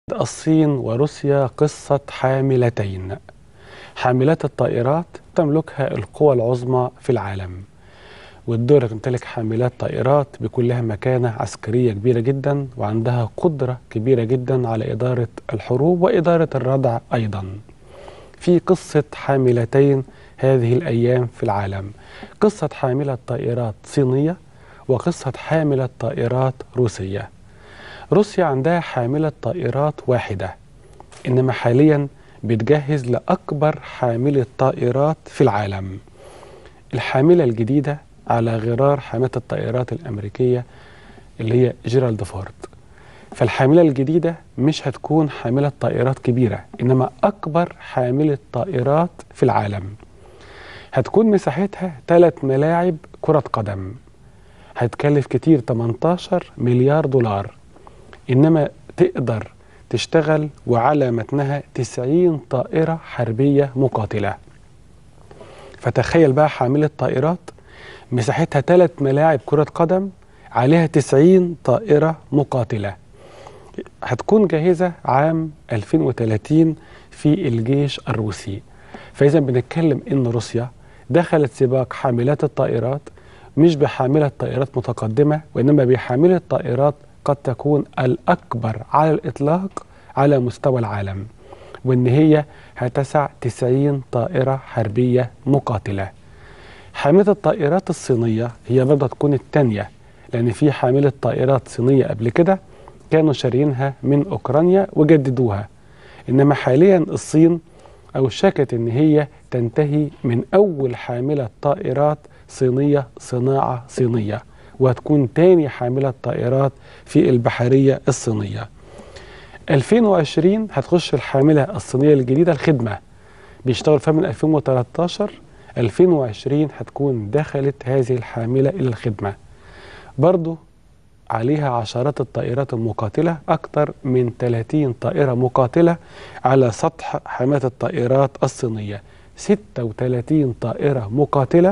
الصين وروسيا قصة حاملتين. حاملات الطائرات تملكها القوى العظمى في العالم، والدول تمتلك حاملات طائرات بيكون لها مكانة عسكرية كبيرة جدا، وعندها قدرة كبيرة جدا على إدارة الحروب وإدارة الردع أيضا. في قصة حاملتين هذه الأيام في العالم، قصة حاملة طائرات صينية وقصة حاملة طائرات روسية. روسيا عندها حاملة طائرات واحدة، إنما حاليا بتجهز لأكبر حاملة طائرات في العالم. الحاملة الجديدة على غرار حاملة الطائرات الأمريكية اللي هي جيرالد فورد. فالحاملة الجديدة مش هتكون حاملة طائرات كبيرة، إنما أكبر حاملة طائرات في العالم. هتكون مساحتها 3 ملاعب كرة قدم، هتكلف كتير 18 مليار دولار، إنما تقدر تشتغل وعلى متنها 90 طائرة حربية مقاتلة. فتخيل بقى حاملة طائرات مساحتها 3 ملاعب كرة قدم عليها 90 طائرة مقاتلة، هتكون جاهزة عام 2030 في الجيش الروسي. فإذا بنتكلم إن روسيا دخلت سباق حاملات الطائرات مش بحاملة طائرات متقدمة، وإنما بحاملة طائرات قد تكون الأكبر على الإطلاق على مستوى العالم، وإن هي هتسع 90 طائرة حربية مقاتلة. حاملة الطائرات الصينية هي برضه تكون الثانية، لأن في حاملة طائرات صينية قبل كده كانوا شارينها من أوكرانيا وجددوها، إنما حاليا الصين أوشكت إن هي تنتهي من أول حاملة طائرات صينية صناعة صينية، وهتكون تاني حاملة طائرات في البحرية الصينية. 2020 هتخش الحاملة الصينية الجديدة الخدمة، بيشتغل فيها من 2013. 2020 هتكون دخلت هذه الحاملة إلى الخدمة، برضو عليها عشرات الطائرات المقاتلة، أكثر من 30 طائرة مقاتلة على سطح حاملة الطائرات الصينية. 36 طائرة مقاتلة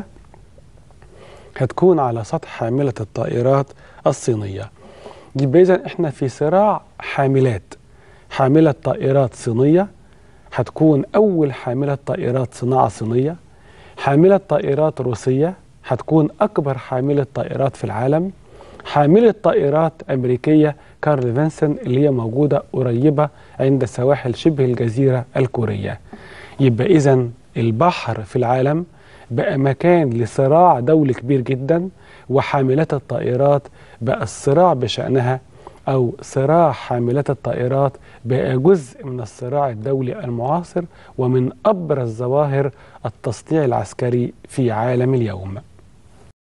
هتكون على سطح حاملة الطائرات الصينية. يبقى إذن إحنا في صراع حاملات. حاملة طائرات صينية هتكون أول حاملة طائرات صناعة صينية. حاملة طائرات روسية هتكون أكبر حاملة طائرات في العالم. حاملة طائرات أمريكية كارل فينسن اللي هي موجودة قريبة عند سواحل شبه الجزيرة الكورية. يبقى إذن البحر في العالم بقى مكان لصراع دولي كبير جدا، وحاملات الطائرات بقى الصراع بشأنها أو صراع حاملات الطائرات بقى جزء من الصراع الدولي المعاصر، ومن أبرز ظواهر التصنيع العسكري في عالم اليوم.